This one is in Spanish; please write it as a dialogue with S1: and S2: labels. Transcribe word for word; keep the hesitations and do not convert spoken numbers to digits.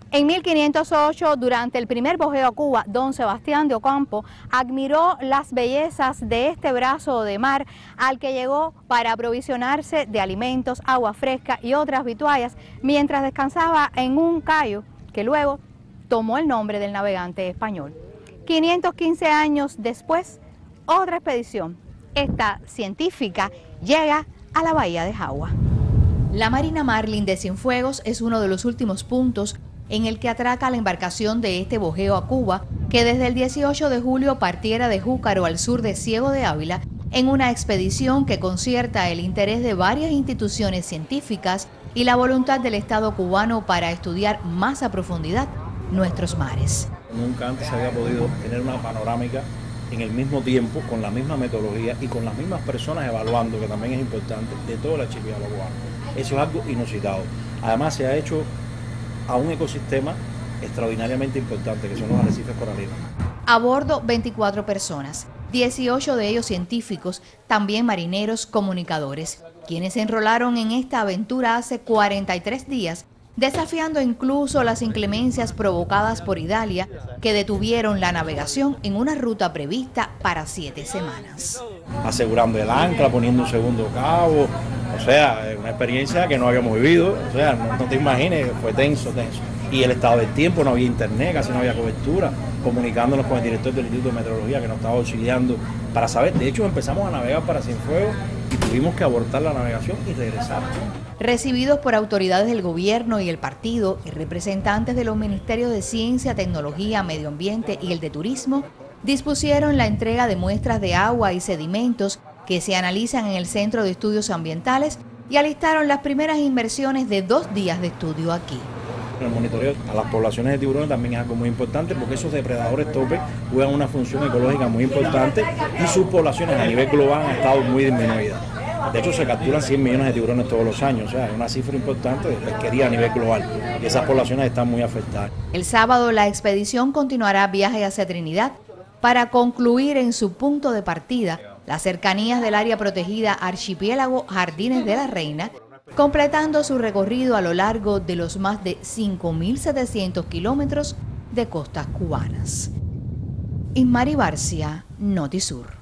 S1: En mil quinientos ocho, durante el primer bojeo a Cuba, don Sebastián de Ocampo admiró las bellezas de este brazo de mar al que llegó para aprovisionarse de alimentos, agua fresca y otras vituallas mientras descansaba en un cayo que luego tomó el nombre del navegante español. quinientos quince años después, otra expedición, esta científica, llega a la bahía de Jagua. La Marina Marlin de Cienfuegos es uno de los últimos puntos en el que atraca la embarcación de este bojeo a Cuba, que desde el dieciocho de julio partiera de Júcaro al sur de Ciego de Ávila, en una expedición que concierta el interés de varias instituciones científicas y la voluntad del Estado cubano para estudiar más a profundidad nuestros mares.
S2: Nunca antes se había podido tener una panorámica en el mismo tiempo, con la misma metodología y con las mismas personas evaluando, que también es importante, de todo el archipiélago cubano. Eso es algo inusitado. Además se ha hecho a un ecosistema extraordinariamente importante, que son los arrecifes coralinos.
S1: A bordo veinticuatro personas, dieciocho de ellos científicos, también marineros comunicadores, quienes se enrolaron en esta aventura hace cuarenta y tres días, desafiando incluso las inclemencias provocadas por Idalia, que detuvieron la navegación en una ruta prevista para siete semanas.
S2: Asegurando el ancla, poniendo un segundo cabo, o sea, una experiencia que no habíamos vivido, o sea, no, no te imagines, fue tenso, tenso. Y el estado del tiempo, no había internet, casi no había cobertura, comunicándonos con el director del Instituto de Meteorología que nos estaba auxiliando para saber. De hecho, empezamos a navegar para Cienfuegos y tuvimos que abortar la navegación y regresar.
S1: Recibidos por autoridades del gobierno y el partido y representantes de los ministerios de Ciencia, Tecnología, Medio Ambiente y el de Turismo, dispusieron la entrega de muestras de agua y sedimentos que se analizan en el Centro de Estudios Ambientales y alistaron las primeras inversiones de dos días de estudio aquí.
S2: El monitoreo a las poblaciones de tiburones también es algo muy importante, porque esos depredadores tope juegan una función ecológica muy importante y sus poblaciones a nivel global han estado muy disminuidas. De hecho, se capturan cien millones de tiburones todos los años, o sea, es una cifra importante de pesquería a nivel global y esas poblaciones están muy afectadas.
S1: El sábado la expedición continuará viaje hacia Trinidad para concluir en su punto de partida las cercanías del área protegida Archipiélago Jardines de la Reina, completando su recorrido a lo largo de los más de cinco mil setecientos kilómetros de costas cubanas. Inmari Barcia, Notisur.